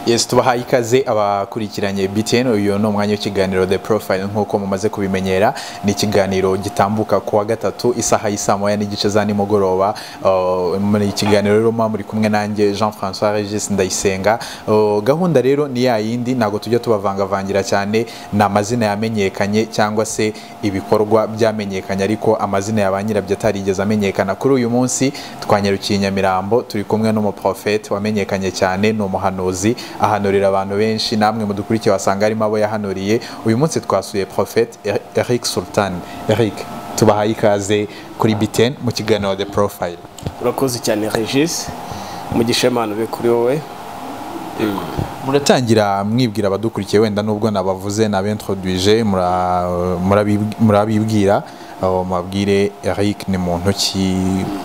Yes, tubahaye ikaze abakurikiranye BTN. Uyu no mwanya w'ikiganiro The Profile nkuko mumaze kubimenyera. Ni ikiganiro gitambuka kuwa gatatu isaha y'isa moya n'igice za nimugoroba. Muri ikiganiro rero muri kumwe nanjye Jean-François Regis Ndayisenga. Gahunda rero ni ya yindi, ntago tujya tubavangavangira cyane na amazina yamenyekanye cyangwa se ibikorwa byamenyekanye, ariko amazina y'abanyirabyo atarigeze amenyekana. Kuri uyu munsi twanyarukiye Nyamirambo, turi kumwe n'umuprofete wamenyekanye cyane, no muhanuzi ahanurira abantu benshi, namwe mudukurikiye wasanga arimo abo yahanuriye. Uyu munsi twasuye Prophet Eric Sultan. Eric, tubahaye ikaze kuri BTN mu kiganiro The Profile. Urakoze cyane Regis, mugisha Imana be kuri wowe. Muratangira mwibwira abadukurikiye, wenda nubwo nabavuze nabentroduije, murabibwira mabwire Eric ni muntu ki?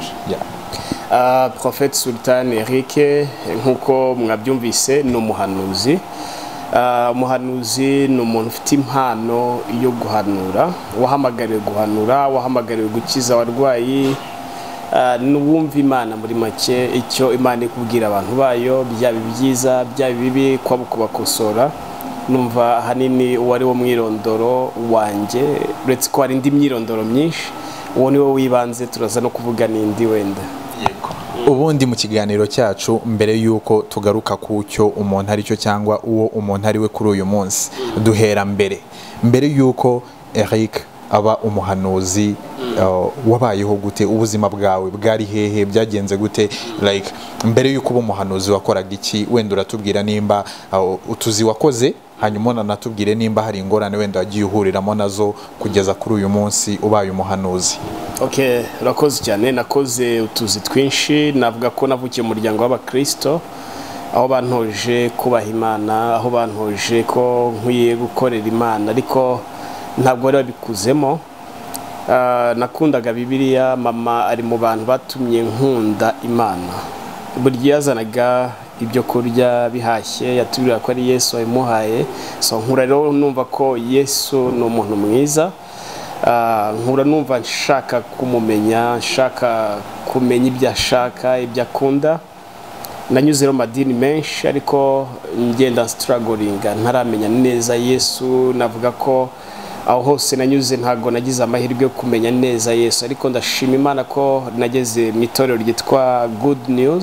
Prophet Sultan Eric nkuko mwabyumvise ni umuhanuzi. Umuhanuzi ni umuntu ufite impano yo guhanura, wahamagariwe guhanura, wahamagariwe gukiza abarwayi, n'uwumva Imana muri make icyo Imana ikubwira abantu bayo, byaba byiza byaba bibi, kwabo kubakosora. Numva hanini uwari wo mwirondoro wanjye, uretse ko hari indi myirondoro myinshi, uwo ni wo wibanze, turaza no kuvuga n'indi wenda. Ubundi mu kiganiro cyacu, mbere yuko tugaruka ku cyo umuntu ari cyo cyangwa uwo umuntu ari we kuri uyu munsi, duhera mbere yuko Eric aba umuhanuzi, wabayeho gute? Ubuzima bwawe bwari hehe? Byagenze gute? Like mbere yuko uba umuhanuzi wakoraga iki? Wenda uratubwira nimba utuzi wakoze, hanyuma nanatubwire nimba hari ingorane wenda wagiye uhuriramo nazo kugeza kuri uyu munsi ubaye umuhanuzi. Okay, urakoze cyane. Nakoze utuzi twinshi. Navuga ko navukiye mu muryango w'abakristo, aho bantoje kubaha Imana, aho bantoje ko nkwiye gukorera Imana, ariko ntabwo bari babikuzemo. Nakundaga Bibiliya, mama ari mu bantu batumye nkunda Imana. Buri yazanaga ibyo kurya bihashye, yatubwira ko ari Yesu wabimuhaye. So nkura rero numva ko Yesu ni umuntu mwiza. Nkura numva nshaka kumumenya, nshaka kumenya ibyo ashaka, ibyo akunda. Nanyuze mu madini menshi, ariko ngenda strugglinga, ntaramenya neza Yesu. Navuga ko aho hose nanyuze ntago nagize amahirwe yo kumenya neza Yesu, ariko ndashima Imana ko nageze mu itorero ryitwa Good News,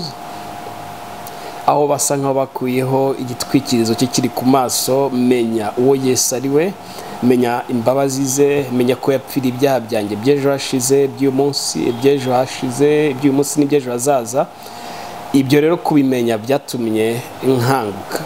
aho basa nkaho bakuyeho igitwikirizo cye kiri ku maso. Menya uwo Yesu ari we, menya imbabazi ze, menya ko yapfira ibyaha byanjye by'ejo hashize, by'uyu munsi, by'ejo hashize, by'uyu munsi n'iby'ejo hazaza. Ibyo rero kubimenya byatumye nkanguka.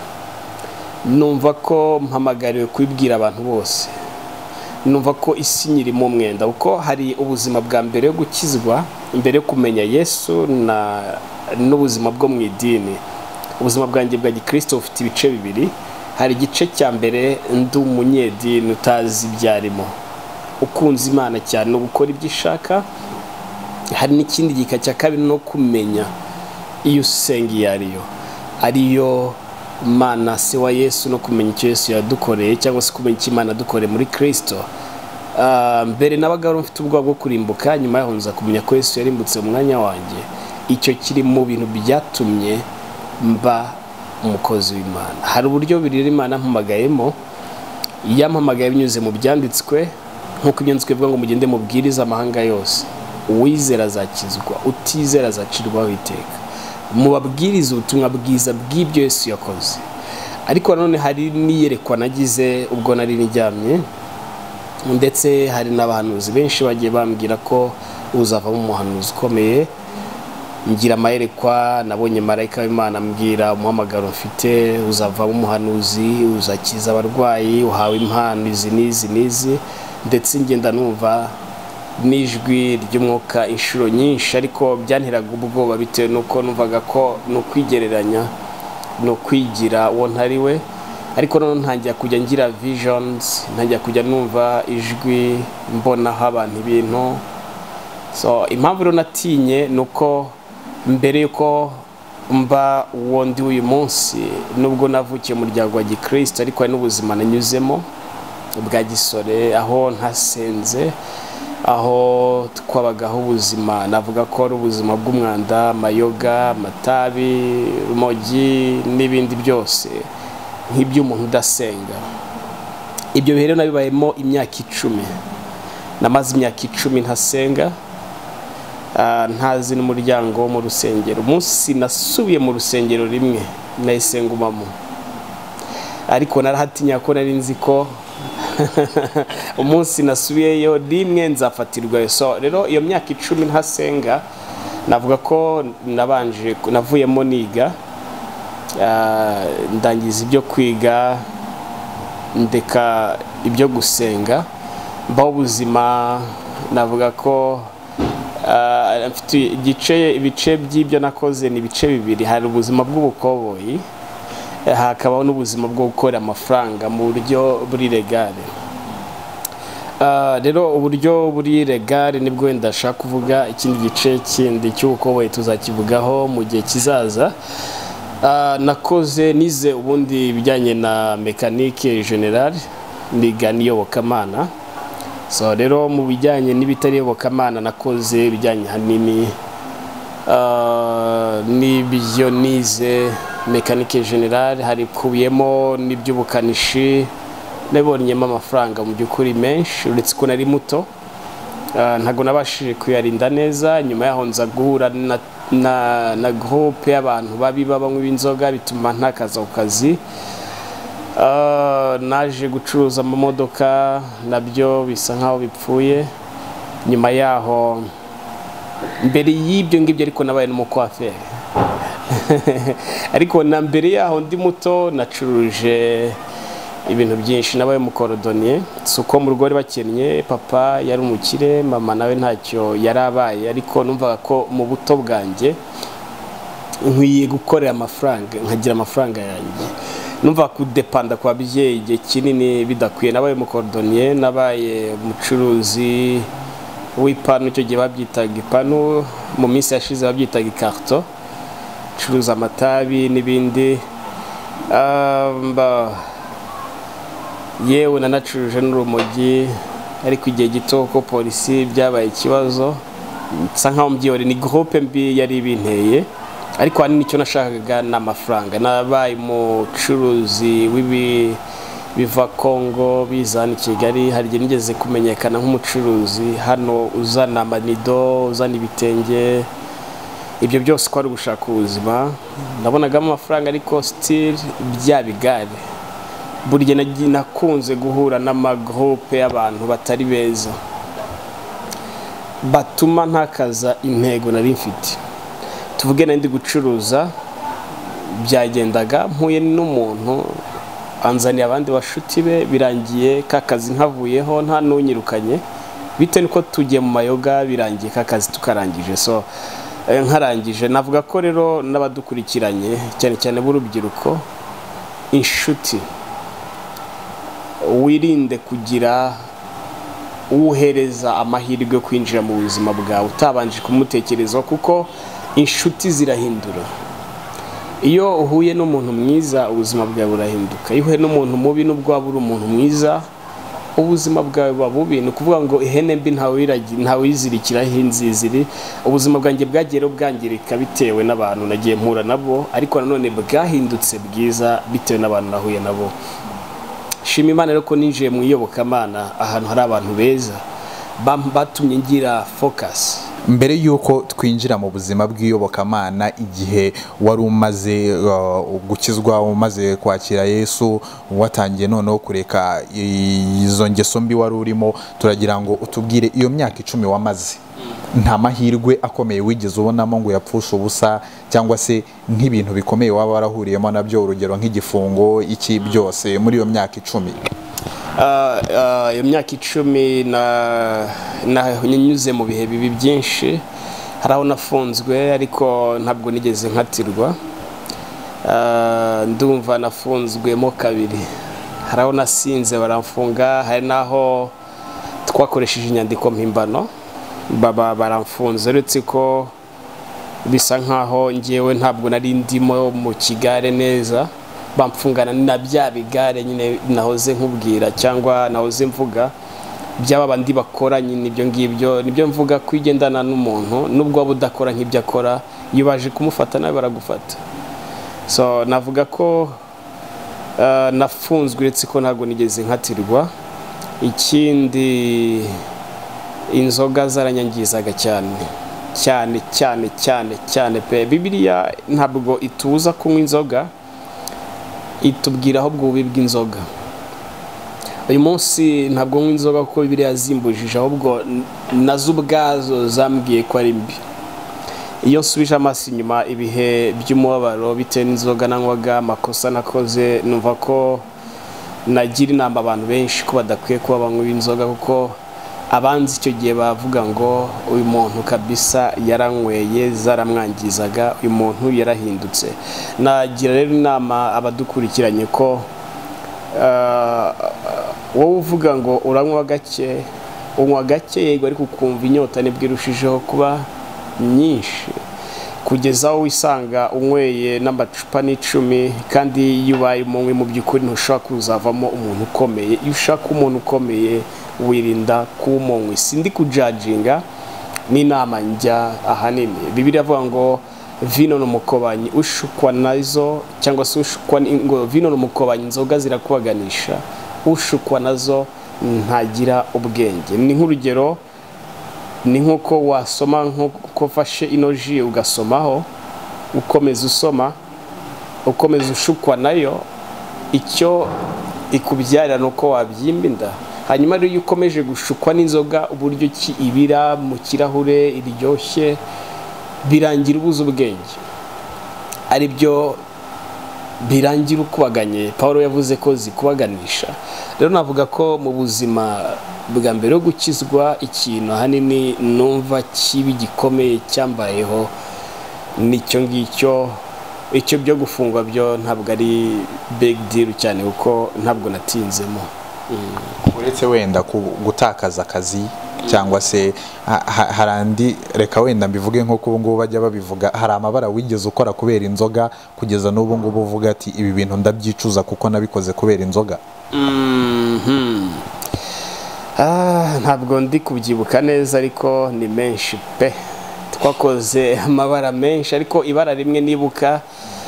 Numva ko mpamagariwe kubibwira abantu bose. Numva ko isi nyirimo umwenda, kuko hari ubuzima bwa mbere yo gukizwa, mbere yo kumenya Yesu n'ubuzima bwo mu idini. Ubuzima bwanjye bwa gikristo bufite ibice bibiri. Hari igice cya mbere, ndi umunyedini utazi ibyarimo, ukunze Imana cyane no gukora ibyo ishaka. Hari n'ikindi gika cya kabiri, no kumenya iyo usenga iyo ariyo Mana se wa Yesu, no kumenya icyo Yesu yadukoreye, cyangwa se kumenya icyo Imana yadukoreye muri Kristo. Mbere nabaga mfite ubwoba bwo kurimbuka, nyuma yaho nza kumenya ko Yesu yarimbutse mu mwanya wanjye. Icyo kiri mu bintu byatumye mba umukozi w'Imana. Hari uburyo biri Imana mpamagayemo. Yampamagaye binyuze mu byanditswe, nk'uko ibyanditswe bivuga ngo mugende mubwiriza amahanga yose, uwizera azakizwa, utizera azacirwaho iteka. Mubabwiriza ubutumwa bwiza bw'ibyo Yesu yakoze. Ariko nanone hari niyerekwa nagize ubwo nari niryamye, ndetse hari n'abahanuzi benshi bagiye bambwira ko uzavamo umuhanuzi ukomeye. Ngira amayerekwa, nabonye marayika w'Imana ambwira umuhamagaro mfite, uzavamo umuhanuzi, uzakiza abarwayi, uhawe impano izi n'izi. Ndetse ngenda numva n'ijwi ry'umwuka inshuro nyinshi, ariko byanteraga ubwoba bitewe nuko numvaga ko no kwigereranya, no kwigira uwo ntari we. Ariko none ntangiye kujya ngira visions, ntangiye kujya numva ijwi, mbonaho abantu ibintu. So impamvu rero natinye nuko mbere yuko mba uwo ndi uyu munsi, nubwo navukiye mu muryango wa gikristo, ariko hari n'ubuzima nanyuzemo bwa gisore, aho ntasenze, aho twabagaho ubuzima navuga ko ari ubuzima bw'umwanda, amayoga, amatabi, urumogi n'ibindi byose nk'iby'umuntu udasenga. Ibyo bihe rero nabibayemo imyaka 10. Namaze imyaka 10 ntasenga, ntazi n'umuryango wo mu rusengero. Umunsi nasubiye mu rusengero rimwe nayisengumamo, ariko narahatinya ko nari nzi ko umunsi nasubiyeyo rimwe nzafatirwa. So rero iyo myaka 10 ntasenga, navuga ko navuyemo niga, ndangiza ibyo kwiga, ndeka ibyo gusenga, mbaho ubuzima. Navuga ko mfite ibice by'ibyo nakoze ni ibice bibiri. Hari ubuzima bw'ubukoboyi, hakabaho n'ubuzima bwo gukora amafaranga mu buryo buri legale. Rero uburyo buri legale nibwo wenda ndashaka kuvuga. Ikindi gice kindi cy'ubukoboyi tuzakivugaho mu gihe kizaza. Nakoze nize ubundi bijyanye na mécanique générale, niga n'iyobokamana. So rero mu bijyanye n'ibitari iyobokamana nakoze bijyanye hanini n'ibyo nize mécanique générale, hari kubiyemo n'iby'ubukanishi. Nabonyemo amafaranga mu by'ukuri menshi, uretse ko nari muto, ntago nabashije kuyarinda neza. Nyuma yaho nza guhura na groupe y'abantu babi babanywa inzoga, bituma ntakaza ku kazi. Naje gucuruza amamodoka, nabyo bisa nkaho bipfuye. Nyuma yaho, mbere y'ibyo ngibyo ariko nabaye n'umukwaferi ariko na mbere yaho ndi muto nacuruje ibintu byinshi. Nabaye umukorodoniye, suko mu rugo bari bakennye. Papa yari umukire, mama nawe ntacyo yarabaye, ariko numvaga ko mu buto bwanjye nkwiye gukorera amafaranga, nkagira amafaranga yanjye. Numva kudepanda kwa babyeyi igihe kinini bidakwiye. Nabaye umukorodoniye, nabaye umucuruzi w'ipanu. Icyo gihe babyitaga ipanu, mu minsi yashize babyitaga ikarto. Curuza amatabi n'ibindi. Yewe nanacuruje n'urumogi, ariko igihe gito ko polisi byabaye ikibazo. Nsa nkaho mbyihore, ni groupe mbi yari ibinteye, ariko hanini icyo nashakaga n'amafaranga. Nabaye umucuruzi biva Kongo bizana Kigali. Hari igihe nigeze kumenyekana nk'umucuruzi hano uzana amanido, uzana ibitenge. Ibyo byose ko ari gushaka ubuzima. Nabonagamo amafaranga, ariko still bya bigare. Burya nakunze guhura n'amagroupe y'abantu batari beza, batuma ntakaza intego nari mfite. Tuvuge na ndi gucuruza, byagendaga mpuye n'umuntu anzaniye abandi bashuti be, birangiye kakazi nkavuyeho nta nunyirukanye, bitewe nuko tugiye mu mayoga, birangiye kakazi tukarangije. So nkarangije, navuga ko rero n'abadukurikiranye cyane cyane b'urubyiruko, inshuti wirinde kugira uhereza amahirwe yo kwinjira mu buzima bwawe utabanje kumutekerezaho, kuko inshuti zirahindura. Iyo uhuye n'umuntu mwiza, ubuzima bwawe burahinduka. Iyo uhuye n'umuntu mubi, nubwo waba uri umuntu mwiza, ubuzima bwawe buba bubi. Ni ukuvuga ngo ihene mbi ntawe yizirikiraho inziziri. Ubuzima bwanjye bwagiye bwangirika bitewe n'abantu nagiye mpura nabo, ariko nanone bwahindutse bwiza bitewe n'abantu nahuye nabo. Shima Imana rero ko ninjiye mu iyobokamana, ahantu hari abantu beza batumye ngira focus. Mbere yuko twinjira mu buzima bw'iyobokamana, igihe wari umaze gukizwa, umaze kwakira Yesu, watangiye noneho kureka izo ngeso mbi wari urimo, turagira ngo utubwire iyo myaka 10 wamaze, nta mahirwe akomeye wigeze ubonamo ngo yapfusha ubusa, cyangwa se nk'ibintu bikomeye waba warahuriyemo nabyo, urugero nk'igifungo, iki byose muri iyo myaka 10? Iyo myaka 10 nanyuze mu bihe bibi byinshi. Hari aho nafunzwe, ariko ntabwo nigeze nkatirwa. Ndumva nafunzwemo 2. Hari aho nasinze baramfunga, hari naho twakoresheje inyandiko mpimbano baramfunze, uretse ko bisa nkaho ngewe ntabwo nari ndimo mu kigare neza. Bamfungana na bya bigare nyine nahoze nkubwira cyangwa nahoze mvuga, byaba bandi bakora nyine ibyo ngibyo nibyo mvuga kwigendana n'umuntu nubwo waba udakora nk'ibyo akora iyo baje kumufata nawe baragufata. So navuga ko nafunzwe uretse ko ntabwo nigeze nkatirwa. Ikindi inzoga zaranyangizaga cyane pe. Bibiliya ntabwo ituza kunywa inzoga, itubwira ahubwo ububi bw'inzoga. Uyu munsi ntabwo nywa inzoga kuko Bibiliya yazimbujije, ahubwo nazo ubwazo zambwiye ko ari mbi. Iyo nsubije amaso inyuma ibihe by'umubabaro bitewe n'inzoga nanywaga, amakosa nakoze, numva ko nagira inama abantu benshi ko badakwiye kuba banywa inzoga, kuko abanzi icyo gihe bavuga ngo uyu muntu kabisa yaranyweye zaramwangizaga, uyu muntu yarahindutse. Nagira rero inama abadukurikiranye ko wowe uvuga ngo uranywa gake, unywa gake yego, ariko ukumva inyota nibwo irushijeho kuba nyinshi, kugeza aho wisanga unyweye n'amacupa n'icumi, kandi iyo ubaye umunywi mu by'ukuri ntushobora kuzavamo umuntu ukomeye. Iyo ushaka umuntu ukomeye wirinda kuba umunywi. Sindi kujajinga, n'inama njya ahanini. Bibiliya avuga ngo vino n'umukobanyi ushukwa nazo, cyangwa se ushukwa ngo vino n'umukobanyi inzoga zirakubaganisha, ushukwa nazo ntagira ubwenge. Ni nk'urugero, ni nk'uko wasoma, nk'uko fashe inoji ugasomaho, ukomeza usoma, ukomeza ushukwa nayo, icyo ikubyarira nuko wabyimba inda. Hanyuma rero iyo ukomeje gushukwa n'inzoga, uburyo ki ibira mu kirahure iryoshye, birangira ubuze ubwenge, ari byo birangira ukubaganye. Paulo yavuze ko zikubaganisha. Rero navuga ko mu buzima bwa mbere yo gukizwa, ikintu ahanini numva kibi gikomeye cyambayeho nicyo ngicyo. Icyo byo gufungwa byo ntabwo ari big deal cyane, kuko ntabwo natinzemo. Uretse wenda gutakaza akazi cyangwa se harandi, reka wenda mbivuge nk'uko ubu ngubu bajya babivuga, hari amabara wigeze ukora kubera inzoga kugeza n'ubu ngubu uvuga ati ibi bintu ndabyicuza kuko nabikoze kubera inzoga? Ntabwo ndi kubyibuka neza, ariko ni menshi pe. Twakoze amabara menshi, ariko ibara rimwe nibuka,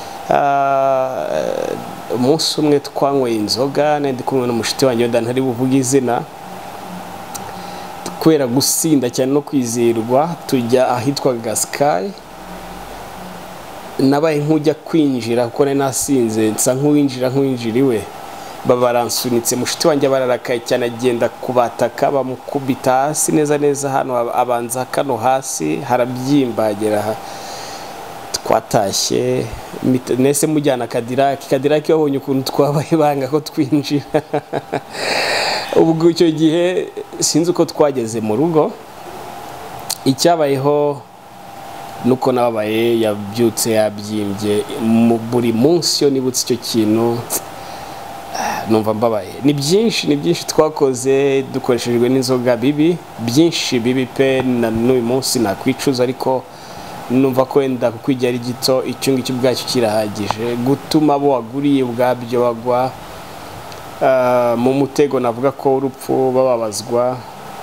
umunsi umwe twanyweye inzoga, ndi kumwe n'umushiti wanjye ntari buvuge izina, kubera gusinda cyane no kwizirwa, tujya ahitwa Gaskai. Nabaye nk'ujya kwinjira kuko nari nasinze, nsa nk'uwinjira iwe, baransunitse. Mushiti wanjye bararakaye cyane, agenda kubataka, bamukubita hasi neza hano, abanza kano hasi harabyimba, agera twatashye nese mujyana Kadiraki wabonye ukuntu twabaye banga ko twinjira. Ubwo icyo gihe sinzi uko twageze mu rugo. Icyabayeho nuko nababaye, yabyutse yabyimbye. Buri munsi yo nibutse icyo kintu numva mbabaye. Ni byinshi twakoze dukoreshejwe n'inzoga, byinshi bibi pe. N'uyu munsi nakwicuza, ariko numva ko wenda kukwijya ari gito, icyo ngicyo ubwacyo kirahagije gutuma abo waguriye ubwabyo bagwa mu mutego. Navuga ko urupfu bababazwa,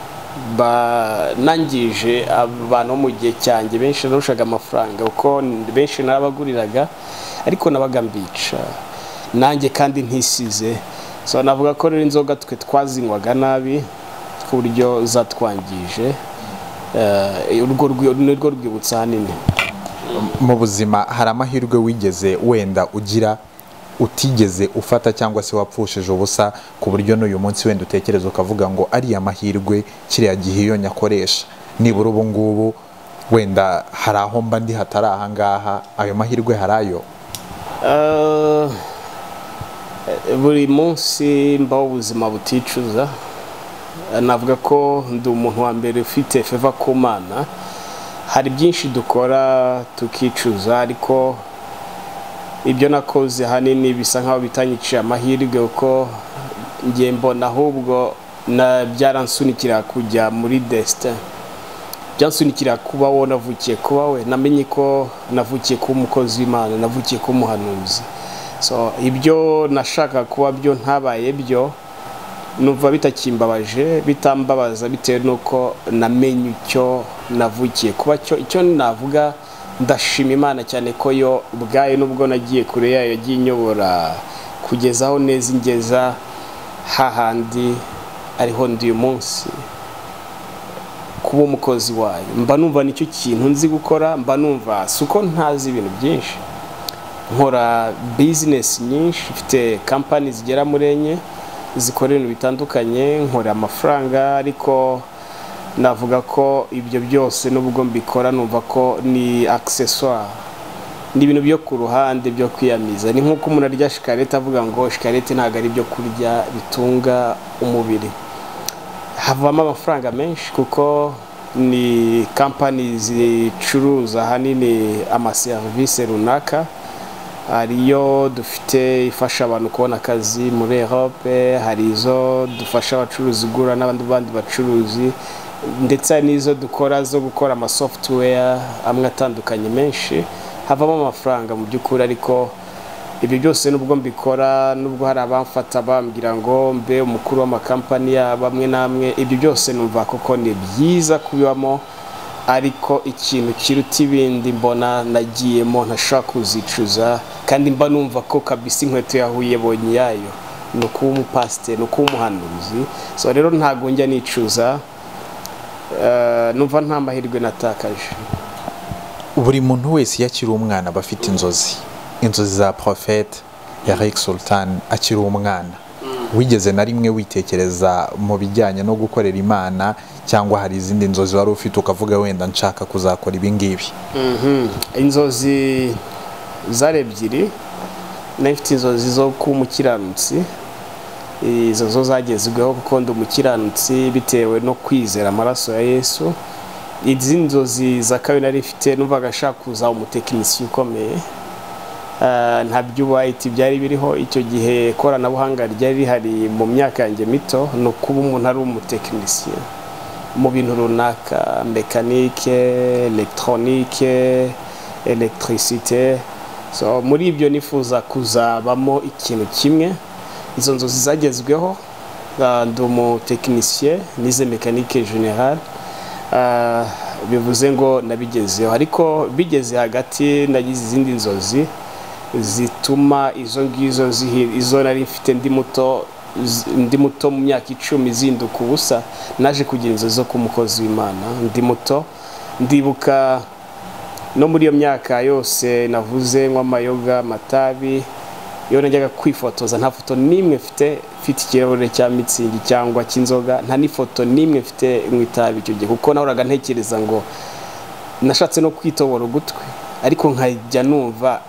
banangije abantu mu gihe cyanjye. Benshi narushaga amafaranga kuko benshi narabaguriraga, ariko nabaga mbica nanjye kandi ntisize. So navuga ko rero inzoga twe twazinywaga nabi ku buryo zatwangije. Urwo rwibutsa hanini. Mu buzima hari amahirwe wigeze wenda ugira utigeze ufata, cyangwa se wapfushije ubusa ku buryo n'uyu munsi wenda utekereza ukavuga ngo ari amahirwe kiriya gihe iyo nyakoresha, nibura ubu ngubu wenda hari aho mba ndi hatari aha ngaha, ayo mahirwe harayo? Buri munsi mbaho ubuzima buticuza. Navuga ko ndi umuntu wa mbere ufite feva ku Mana. Hari byinshi dukora tukicuza, ariko ibyo nakoze hanini bisa nkaho bitanyiciye amahirwe, uko ngiye mbona ahubwo byaransunikira kujya muri destin, byansunikira kuba wo navukiye kuba we. Namenye ko navukiye kuba umukozi w'Imana, navukiye kuba umuhanuzi. So ibyo nashaka kuba byo ntabaye byo, numva bitakimbabaje bitambabaza bitewe nuko namenye icyo navukiye kuba cyo icyo navuga ndashima Imana cyane ko yo ubwayo nubwo nagiye kure yayo yagiye inyobora kugezaho neza ingeza hahandi ariho ndi uyu munsi kuba umukozi wayo mba numva nicyo kintu nzi gukora mba numva suko ntazi ibintu byinshi nkora business nyinshi mfite company zigera muri enye zikora ibintu bitandukanye nkora amafaranga ariko navuga ko ibyo byose nubwo mbikora numva ko ni accessoire ni ibintu byo ku ruhande byo kwiyamiza ni nk'uko umuntu arya shikarete avuga ngo shikarete ntabwo ari ibyo kurya bitunga umubiri havamo amafaranga menshi kuko ni company zicuruza ahanini amaserivisi runaka hariyo dufite ifasha abantu kubona akazi muri Europe hari izo dufasha abacuruzi gura n'abandi bacuruzi ndetse n'izo dukora zo gukora ama software amwe atandukanye menshi havamo amafaranga mu by'ukuri ariko ibyo byose nubwo mbikora nubwo hari abamfata bambwira ngo mbe umukuru w'amakampani bamwe namwe ibyo byose numva koko ni byiza kubibamo ariko ikintu kiruta ibindi mbona nagiyemo ntashaka kuzicuza kandi mba numva ko kabisa inkweto yahuye bonye yayo no kuba umupasiteri no kuba umuhanuzi so rero ntago njya nicuza numva nta mahirwe natakaje buri muntu wese yakiri umwana bafite inzozi za Prophet Eric Sultan akiri umwana wigeze na rimwe witekereza mu bijyanye no gukorera Imana cyangwa hari izindi nzozi wari ufite ukavuga wenda nshaka kuzakora ibi ngibi inzozi zari ebyiri nafite inzozi zo kuba umukiranutsi izo zo zagezweho kuko ndi umukiranutsi bitewe no kwizera amaraso ya Yesu izi nzozi za kabiri nari mfite numvaga ashaka kuza umutekinisiye ukomeye nta by'ubuhahiti byari biriho icyo gihe koranabuhanga ryari rihari mu myaka yanjye mito no kuba umuntu ari umutekinisiye mu bintu runaka mekanike electronique electricité so muri ibyo nifuza kuzabamo ikintu kimwe izo nzozi zagezweho ndi umutekinisiye nize mekanike generale bivuze ngo nabigezeho ariko bigeze hagati nagize izindi nzozi zituma izo ngizo izo nari mfite ndi muto mu myaka 10 zinduka ubusa naje kugira inzozi zo kumukozi w'Imana ndi muto ndibuka no muri iyo myaka yose navuze nk'amayoga matabi iyo najyaga kwifotoza nta foto nimwe mfite ikirahure cya mitsingi cyangwa cy'inzoga nta n'ifoto nimwe mfite mwitabi icyo gihe kuko nahoraga ntekereza ngo nashatse no kwitobora ugutwi ariko nkajya numva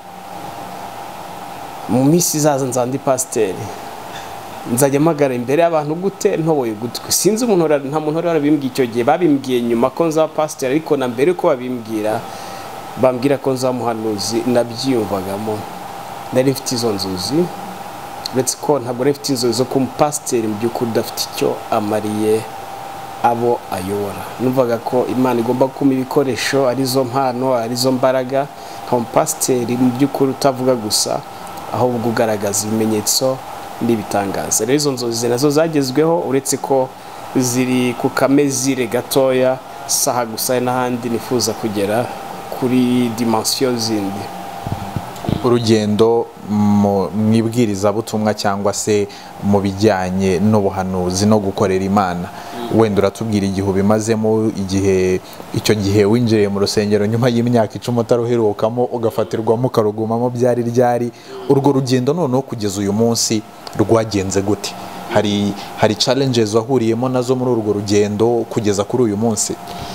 mu minsi izaza nzandi pasiteri nzajya mpagara imbere y'abantu gute ntoboye ugutwi sinzi nta muntu wari warabimbwiye icyo gihe babimbwiye nyuma ko nzaba pasiteri ariko na mbere ko bambwira ko nzaba umuhanuzi nabyiyumvagamo nari mfite izo nzozi uretse ko ntabwo nari mfite inzozi zo kuba umupasiteri mu by'ukuri udafite icyo amariye abo ayobora numvaga ko Imana igomba kuma ibikoresho arizo mpano arizo mbaraga nka umupasiteri mu by'ukuri utavuga gusa ahubwo ugaragaza ibimenyetso n'ibitangaza rero izo nzozi nazo zagezweho uretse ko ziri ku kamezire gatoya saha gusa n'ahandi nifuza kugera kuri dimension zindi urugendo mu ibwirizabutumwa cyangwa se mu bijyanye n'ubuhanuzi no gukorera Imana wenda uratubwira igihe ubimazemo igihe icyo gihe winjiriye mu rusengero nyuma y'imyaka 10 utaruherukamo ugafatirwamo ukarugumamo byari ryari urwo rugendo noneho kugeza uyu munsi rwagenze gute hari challenges wahuriyemo nazo muri urwo rugendo kugeza kuri uyu munsi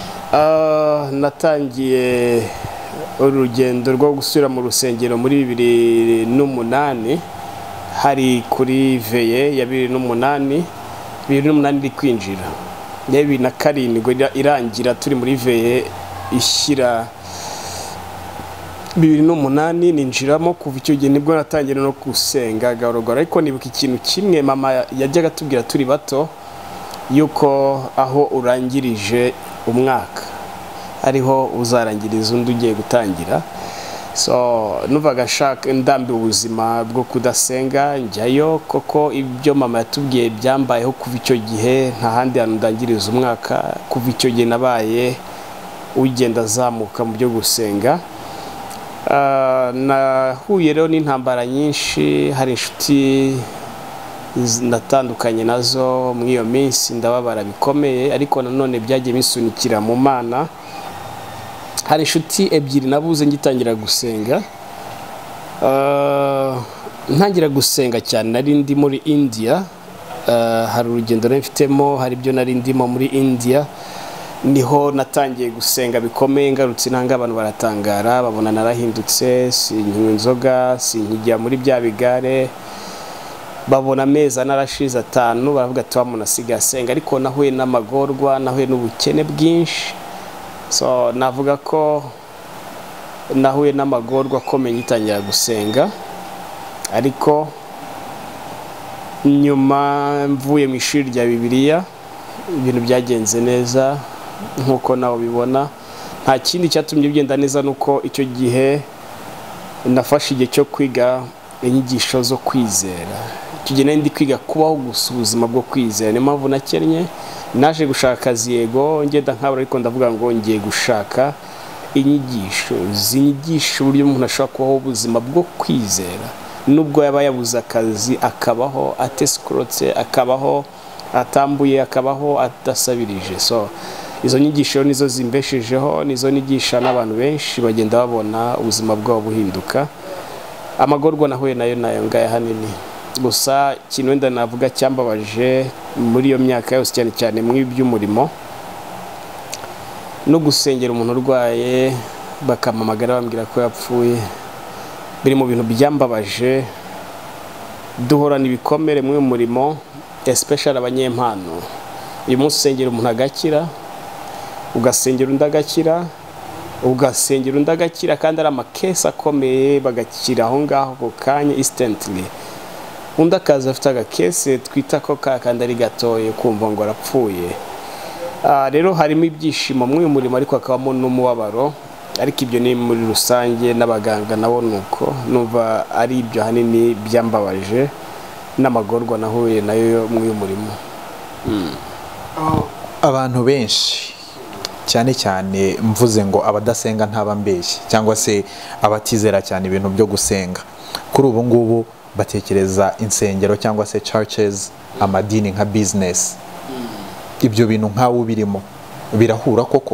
natangiye urugendo rwo gusubira mu rusengero muri 2008 hari kuri veye ya 2008 iri kwinjira ya 2007 irangira turi muri veye ishyira 2008 ninjiramo kuva icyo gihe nibwo natangira no gusenga garogora ariko nibuka ikintu kimwe mama yajyaga tubwira turi bato yuko aho urangirije umwaka ariho uzarangiriza undi ugiye gutangira so nuvaga nshaka ndambiwe ubuzima bwo kudasenga njyayo koko ibyo mama yatubwiye byambayeho kuva icyo gihe nta handi hantu ndangiriza umwaka kuva icyo gihe nabaye ugenda azamuka mu byo gusenga. Nahuye rero n'intambara nyinshi, hari inshuti natandukanye nazo muri iyo minsi ndababara bikomeye, ariko nanone byagiye bisunikira mu Mana. Hari inshuti ebyiri nabuze ngitangira gusenga. Ntangira gusenga cyane nari ndi muri India, hari urugendo nari mfitemo, hari ibyo nari ndimo muri India, niho natangiye gusenga bikomeye. Ngarutse nanga abantu baratangara, babona narahindutse, sinywa inzoga, sinkijya muri bya bigare, babona ameza narashize 5, baravuga ati wamuntu asigaye asenga. Ariko nahuye n'amagorwa, nahuye n'ubukene bwinshi, so navuga ko nahuye n'amagorwa akomeye ngitangira gusenga. Ariko nyuma mvuye mu ishuri rya Bibiliya, ibintu byagenze neza nkuko nawe bibona. Nta kindi cyatumye bigenda neza nuko icyo gihe nafashe igihe cyo kwiga inyigisho zo kwizera. Icyo gihe ndi kwiga kubaho gusa ubuzima bwo kwizera. Niyo mpamvu nakennye, naje gushaka akazi, yego ngenda nkabura, ariko ndavuga ngo ngiye gushaka inyigisho zinyigisha uburyo umuntu ashobora kubaho ubuzima bwo kwizera, nubwo yaba yabuze akazi akabaho atesikorotse, akabaho atambuye, akabaho adasabirije. So izo nyigisho nizo zimbeshejeho, nizo nigisha n'abantu benshi bagenda babona ubuzima bwabo buhinduka. Amagorwa nahuye nayo ngaya hanini. Gusa ikintu wenda navuga cyambabaje muri iyo myaka yose, cyane cyane mu by'umurimo no gusengera umuntu urwaye bakamamagara bambwira ko yapfuye, biri mu bintu byambabaje. Duhorana ibikomere mu murimo, especially abanyempano. Uyu munsi usengera umuntu agakira, ugasengera undi agakira, ugasengera undi agakira, kandi ari amakesi akomeye, bagakira aho ngaho ku kanya instantly. Undi akaza afite agakesi twita ko kandi ari gatoye, kumva ngo arapfuye. Rero harimo ibyishimo mu murimo, ariko hakabamo n'umubabaro. Ariko ibyo ni muri rusange, n'abaganga nabo nuko numva ari ibyo hanini byambabaje n'amagorwa nahuye nayo mu murimo. Abantu benshi cyane cyane mvuze ngo abadasenga ntabambeshye, cyangwa se abatizera cyane ibintu byo gusenga, kuri ubu ngubu batekereza insengero cyangwa se churches, amadini nka business. Ibyo bintu nkawe ubirimo birahura koko?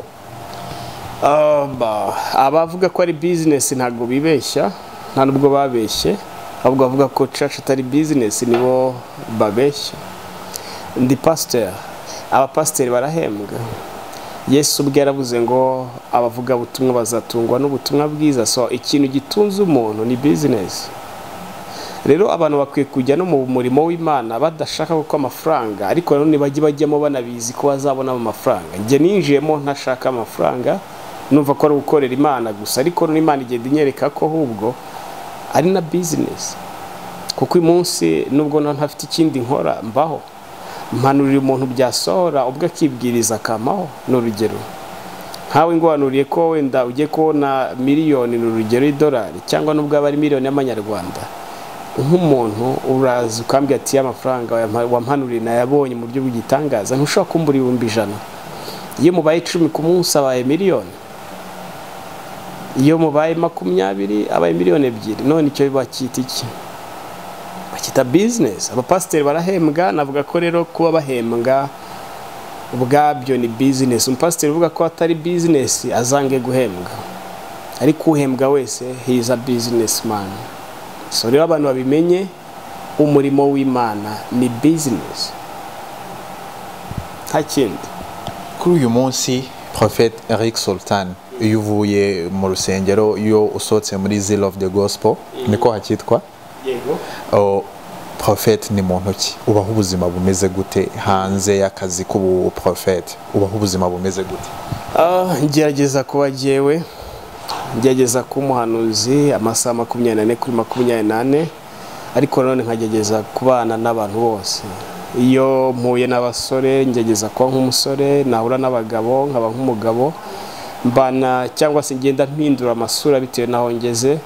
Abavuga ko ari business ntago bibeshya, nta nubwo babeshye. Ahubwo bavuga ko church atari business nibo babeshya. Ndi pastor, abapasiteri barahembwa. Yesu ubwe yaravuze ngo abavuga butumwa bazatungwa n'ubutumwa bwiza. So ikintu gitunze umuntu ni business. Rero abantu bakwiye kujya no mu murimo w'Imana badashaka ko amafaranga, ariko none bajyamo banabizi ko bazabona amafaranga. Nge ninjiyemo ntashaka amafaranga, numva ko ari gukorera Imana gusa, ariko n'Imana igenda inyereka ko ahubwo ari na business. Kuko uyu munsi nubwo ntafite ikindi nkora mbaho, mpanurira umuntu byasohora ubwo akibwiriza akamaho. N'urugero nkawe ngwanuriye ko wenda ugiye kubona miliyoni, n'urugero $1, cyangwa nubwo aba ari miliyoni y'amanyarwanda, nk'umuntu uraza ukambwira ati amafaranga wampanuriye nayabonye mu buryo bw'igitangaza, ntushobora kumbura 100,000. Iyo mubaye 10 ku munsi abaye miliyoni, iyo mubaye 20 abaye miliyoni 2. None icyo bakita iki? Bakita business. Abapasiteri barahembwa, navuga ko rero kuba bahembwa ubwabyo ni business. Umupasiteri uvuga ko atari business azange guhembwa, ariko uhembwa wese he is a businessman. So rero abantu babimenye, umurimo w'Imana ni business, nta kindi. Kuri uyu munsi Prophet Eric Sultan, iyo uvuye mu rusengero, iyo usohotse muri Zeal of the Gospel, niko hakitwa? Yego. Prophet ni muntu ki? Ubaho ubuzima bumeze gute hanze y'akazi k'ubu prophet? Ubaho ubuzima bumeze gute? Ngerageza kuba jewe, ngerageza kumuhanuzi amasaha 24 kuri 24, ariko none nkagerageza kubana n'abantu bose. Iyo mpuye n'abasore ngerageza kuba nk'umusore, nahura n'abagabo nkaba nk'umugabo, mbana cyangwa se ngenda mpindura amasura bitewe n'aho ngeze,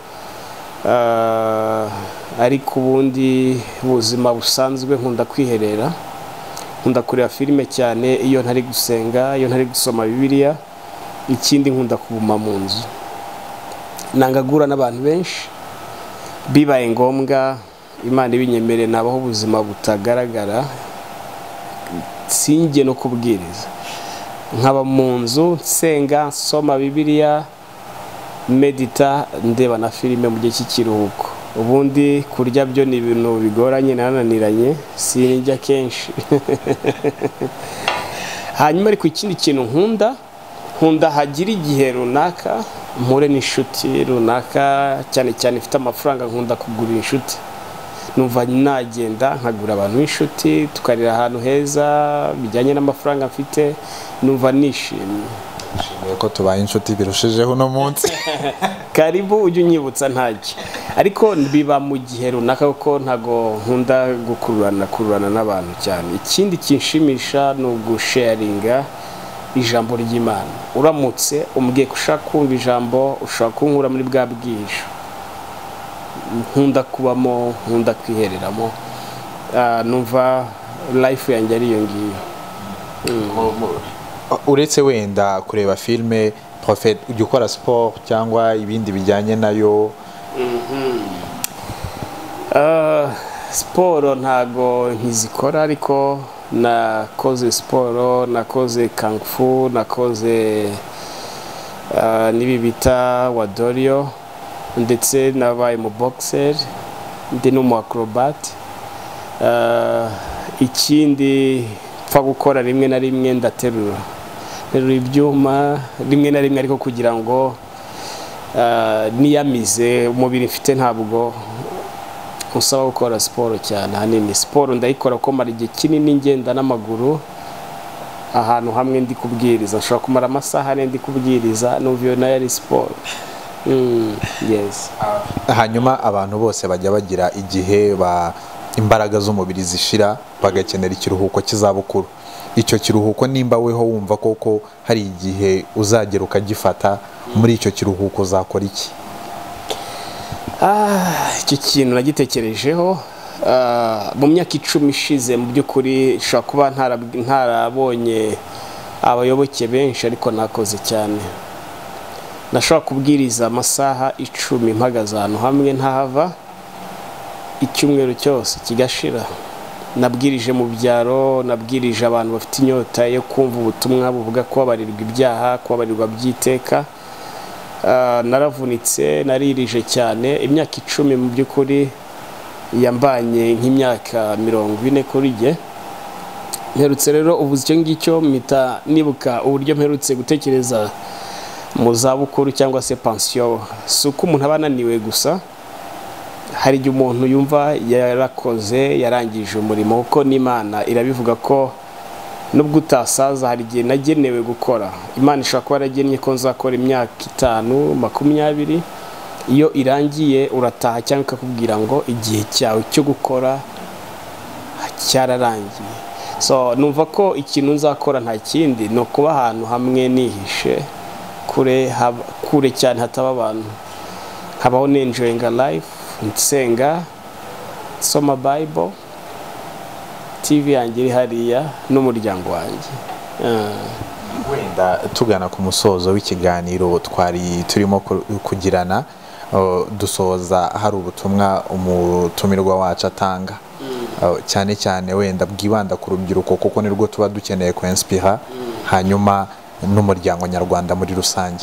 ariko ubundi buzima busanzwe nkunda kwiherera, nkunda kureba filime cyane iyo ntari gusenga, iyo ntari gusoma Bibiliya. Ikindi nkunda kuguma mu nzu, nangagura n'abantu benshi, bibaye ngombwa Imana ibinyemere nabaho ubuzima butagaragara, sinjye no kubwiriza, nkaba mu nzu nsenga, nsoma Bibiliya, medita, ndeba na filime mu gihe cy'ikiruhuko. Ubundi kurya byo ni ibintu bigoranye, nananiranye, sinjya kenshi. Hanyuma ariko ikindi kintu nkunda hagira igihe runaka mpure n'inshuti runaka, cyane cyane ifite amafaranga, nkunda kugura inshuti, numva nagenda nkagura abantu b'inshuti, tukarira ahantu heza bijyanye n'amafaranga mfite, numva nishimye. Nshimiye ko tubaye inshuti birushijeho uno munsi. Karibu ujye unyibutsa ntajya, ariko biba mu gihe runaka kuko ntago nkunda gukururana n'abantu cyane. Ikindi kinshimisha ni ugusharinga ijambo ry'Imana. Uramutse umbwiye ko ushaka kumva ijambo, ushaka kunkura muri bwa bwihisho, nkunda kubamo, nkunda kwihereramo, numva life yanjye ari iyo ngiyo. Uretse wenda kureba filime Prophet, ujya ukora siporo cyangwa ibindi bijyanye nayo? Siporo ntago nkizikora, ariko nakoze siporo, nakoze kung fu, nakoze nibi bita wadorio, ndetse nabaye mu boxer, ndi no mu acrobat. Ikindi pfa gukora rimwe na rimwe ndaterura ibyuma rimwe na rimwe, ariko kugira ngo niyamize umubiri mfite ntabwo usaba gukora siporo cyane. Hanini siporo ndayikora ko mara igihe kinini ngenda n'amaguru ahantu hamwe ndi kubwiriza, nshobora kumara amasaha ane ndi kubwiriza, numva iyo nayo ari siporo. Yes. Hanyuma abantu bose bajya bagira igihe imbaraga z'umubiri zishira, bagakenera ikiruhuko cy'izabukuru. Icyo kiruhuko nimba weho wumva koko hari igihe uzagera ukagifata, muri icyo kiruhuko uzakora iki? Icyo kintu nagitekerejeho mu myaka 10 ishize. Mu by'ukuri nshobora kuba ntarabonye abayoboke benshi, ariko nakoze cyane. Nashobora kubwiriza amasaha 10 mpagaze ahantu hamwe ntahava, icyumweru cyose kigashira. Nabwirije mu byaro, nabwirije abantu bafite inyota yo kumva ubutumwa buvuga ko babarirwa ibyaha, ko babarirwa byiteka. Naravunitse, naririje cyane. Imyaka 10 mu by'ukuri yambanye nk'imyaka 40 kuri jye. Mperutse rero ubuze icyo ngicyo mpita nibuka uburyo mperutse gutekereza mu zabukuru cyangwa se pension. Si uko umuntu aba ananiwe gusa, hari igihe umuntu yumva yarakoze, yarangije umurimo, kuko n'Imana irabivuga ko nubwo utasaza hari igihe nagenewe gukora. Imana ishobora kuba yaragennye ko nzakora imyaka 5, 20, iyo irangiye urataha cyangwa ikakubwira ngo igihe cyawe cyo gukora cyararangiye. So numva ko ikintu nzakora nta kindi no kuba ahantu hamwe nihishe, kure cyane hataba abantu, nkabaho enjoying life, nsenga, soma Bible, TV yanjye iri hariya n'umuryango wanjye. Wenda tugana ku musozo w'ikiganiro twari turimo kugirana, dusoza hari ubutumwa umutumirwa wacu atanga, cyane cyane wenda bwibanda ku rubyiruko, kuko nirwo tuba dukeneye ku inspira, hanyuma n'umuryango nyarwanda muri rusange.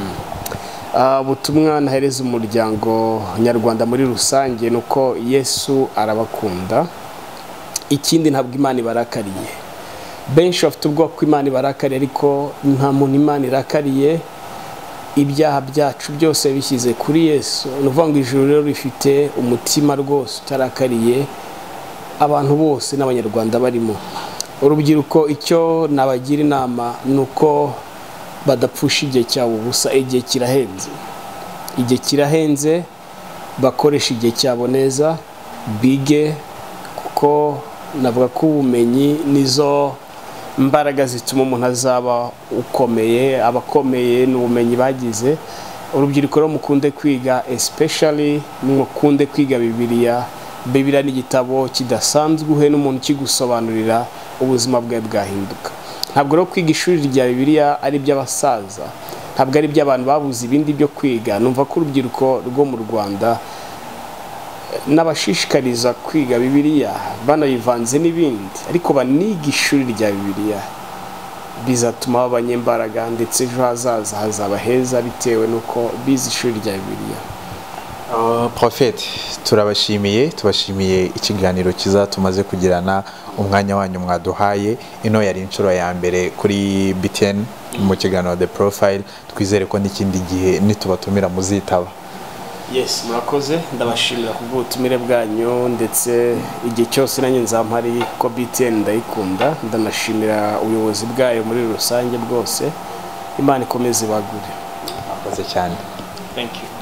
Ubutumwa nahereza umuryango nyarwanda muri rusange nuko Yesu arabakunda. Ikindi ntabwo Imana ibarakariye. Benshi bafite ubwoba ko Imana ibarakariye, ariko nta muntu Imana irakariye. Ibyaha byacu byose bishyize kuri Yesu. Nuvuga ngo ijuru rero rifite umutima rwose utarakariye abantu bose n'abanyarwanda barimo. Urubyiruko icyo nabagira inama nuko badapfusha igihe cyabo ubusa. Igihe kirahenze, igihe kirahenze, bakoresha igihe cyabo neza, bige, kuko navuga ko ubumenyi imbaraga zituma umuntu azaba ukomeye, abakomeye n'ubumenyi bagize. Urubyiruko rero mukunde kwiga, especially mukunde kwiga Bibiliya. Bibiliya ni igitabo kidasanzwe, uhe n'umuntu kigusobanurira ubuzima bwawe bwahinduka. Ntabwo rero kwiga ishuri rya Bibiliya ari iby'abasaza, ntabwo ari iby'abantu babuze ibindi byo kwiga. Numva ko urubyiruko rwo mu Rwanda n'abashishikariza kwiga Bibiliya banayivanze n'ibindi, ariko baniga ishuri rya Bibiliya bizatuma abanyembaraga, ndetse ejo hazaza hazaba heza bitewe nuko bize ishuri rya Bibiliya. Prophet, tubashimiye ikiganiro cyiza tumaze kugirana, umwanya wanyu mwaduhaye. Ino yari inshuro ya mbere kuri BTN mu kiganiro The Profile. Twizere ko n'ikindi gihe nitubatumira muzitaba. Yes, murakoze, ndabashimira kubw'ubutumire bwanyu, ndetse igihe cyose nanjye nzampari ko BTN ndayikunda. Ndanashimira ubuyobozi bwayo muri rusange bwose. Imana ikomeze bagure. Murakoze cyane. Thank you.